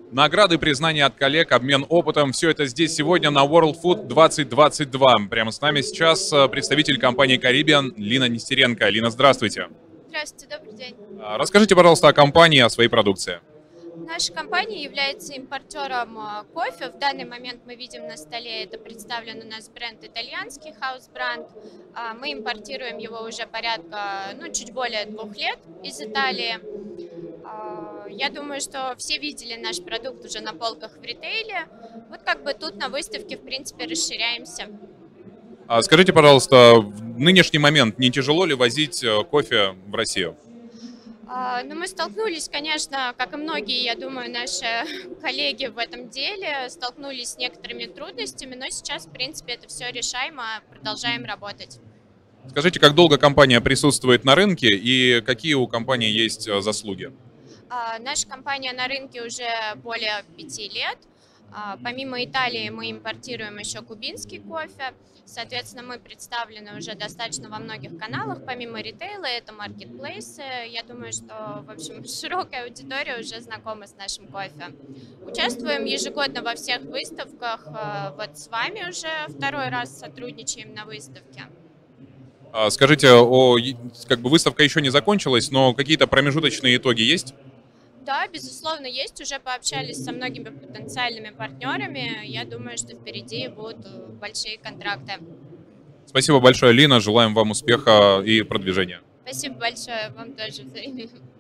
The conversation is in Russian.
Награды, признания от коллег, обмен опытом — все это здесь сегодня на World Food 2022. Прямо с нами сейчас представитель компании Caribbean Лина Нестеренко. Лина, здравствуйте. Здравствуйте, добрый день. Расскажите, пожалуйста, о компании, о своей продукции. Наша компания является импортером кофе. В данный момент мы видим на столе, это представлен у нас бренд итальянский, House Brand. Мы импортируем его уже порядка, чуть более 2 лет из Италии. Я думаю, что все видели наш продукт уже на полках в ритейле. Вот как бы тут на выставке, в принципе, расширяемся. Скажите, пожалуйста, в нынешний момент не тяжело ли возить кофе в Россию? Но мы столкнулись, конечно, как и многие, я думаю, наши коллеги в этом деле, столкнулись с некоторыми трудностями, но сейчас, в принципе, это все решаемо, продолжаем работать. Скажите, как долго компания присутствует на рынке и какие у компании есть заслуги? Наша компания на рынке уже более 5 лет. Помимо Италии мы импортируем еще кубинский кофе. Соответственно, мы представлены уже достаточно во многих каналах. Помимо ритейла, это маркетплейсы. Я думаю, что, в общем, широкая аудитория уже знакома с нашим кофе. Участвуем ежегодно во всех выставках. Вот с вами уже второй раз сотрудничаем на выставке. Скажите, как бы выставка еще не закончилась, но какие-то промежуточные итоги есть? Да, безусловно, есть. Уже пообщались со многими потенциальными партнерами. Я думаю, что впереди будут большие контракты. Спасибо большое, Лина. Желаем вам успеха и продвижения. Спасибо большое, вам тоже взаимно.